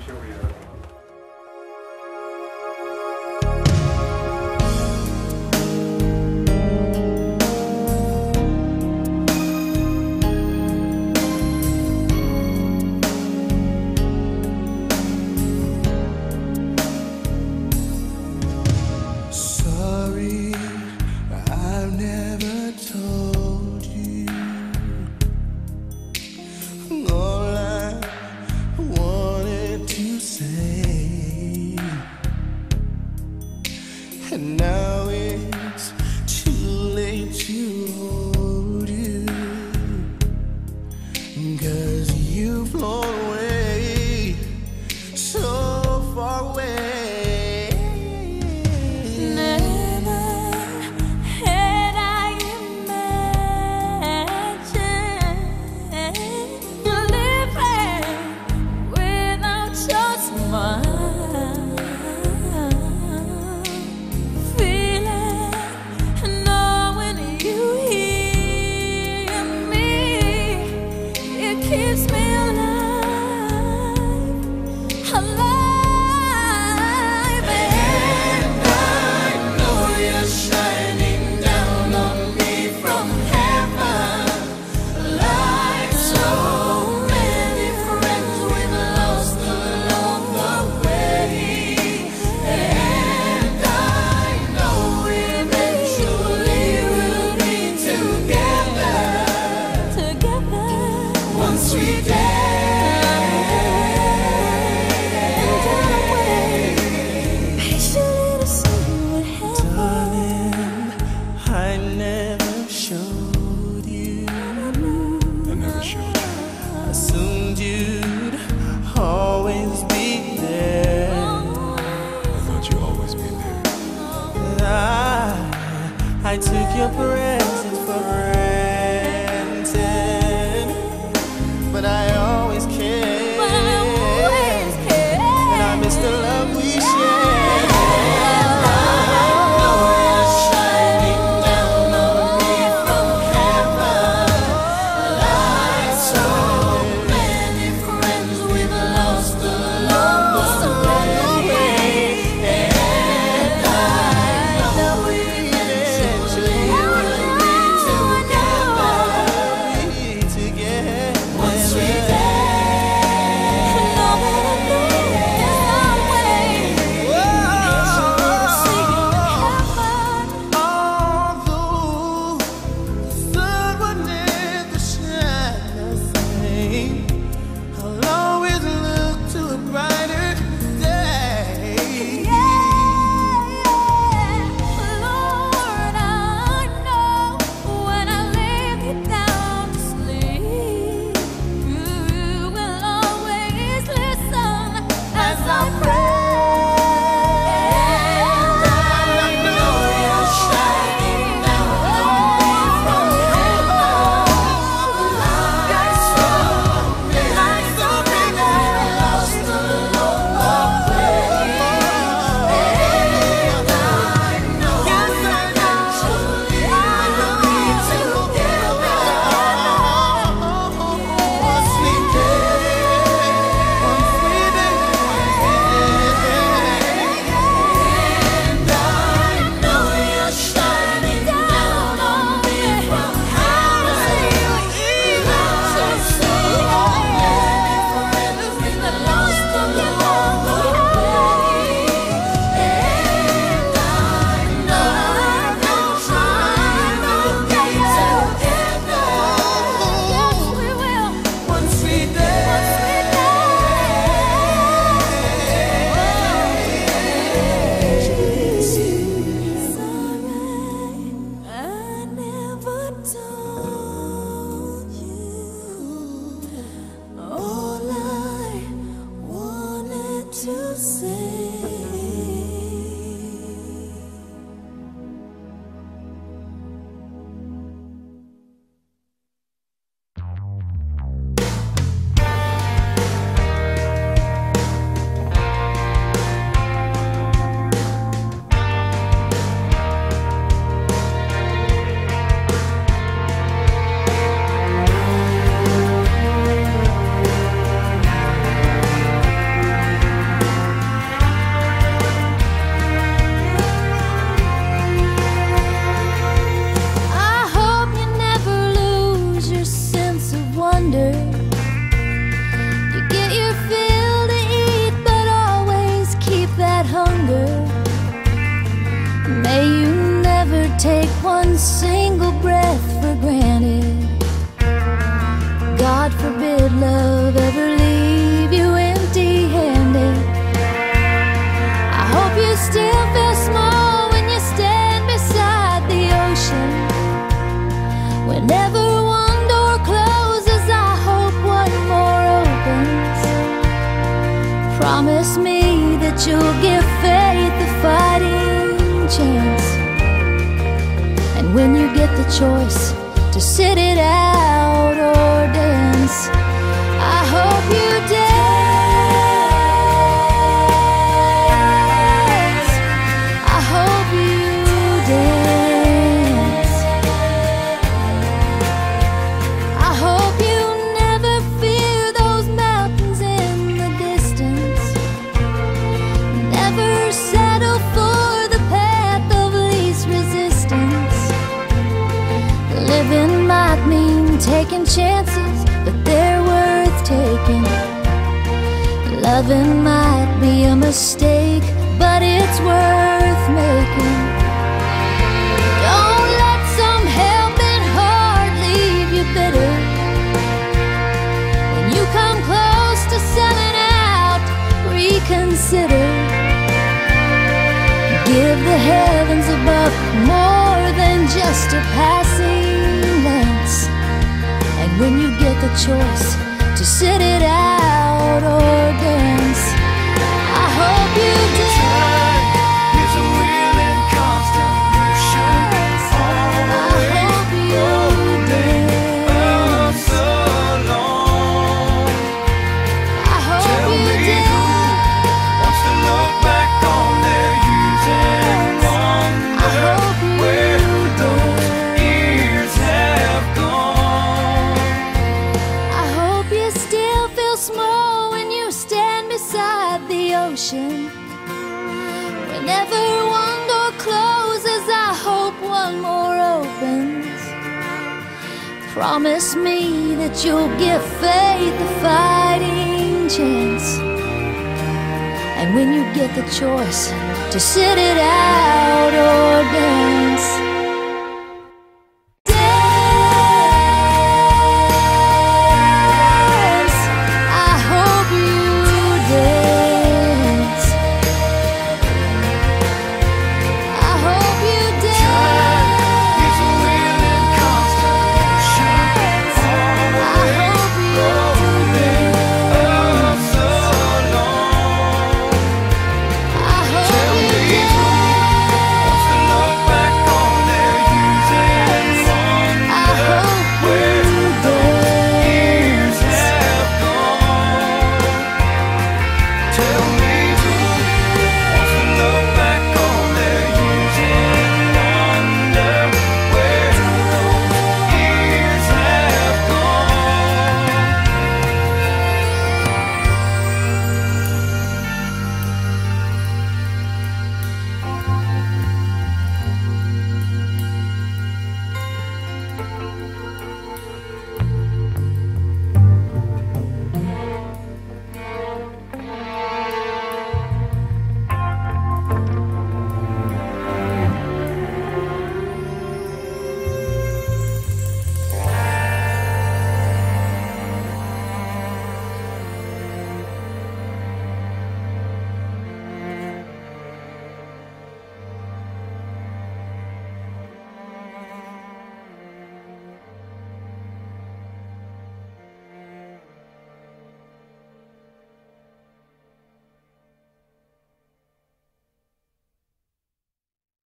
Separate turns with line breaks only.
she'll read it.
Sorry, I've never told you all I wanted to say, and now it's too late to hold you, 'cause you've flown away, so far away. Assumed you'd always be there.
I thought you'd always be there.
I took your presence for granted, but I always cared. And I miss the love we shared.
one single breath for granted. God forbid love ever leave you empty-handed. I hope you still feel small when you stand beside the ocean. Whenever one door closes, I hope one more opens. Promise me that you'll give faith a fighting chance. And when you get the choice to sit it out or dance, I hope you dance. I hope you dance. I hope you never fear those mountains in the distance. Never settle for the path of least resistance. Living might mean taking chances, but they're worth taking. Loving might be a mistake, but it's worth making. Don't let some helping heart leave you bitter. When you come close to selling out, reconsider. Give the heavens above more than just a passing glance. And when you get the choice to sit it out or dance, I hope you dance.
Is a wheel in constant motion.
I hope you dance.
Alone.
I hope
Tell
you
me
dance.
who wants to look back on their youth and
I hope
wonder
you
where those
dance.
years have gone.
I hope you still feel small when you stand beside the ocean. Whenever one door closes, I hope one more opens. Promise me that you'll give faith a fighting chance. And when you get the choice to sit it out or dance,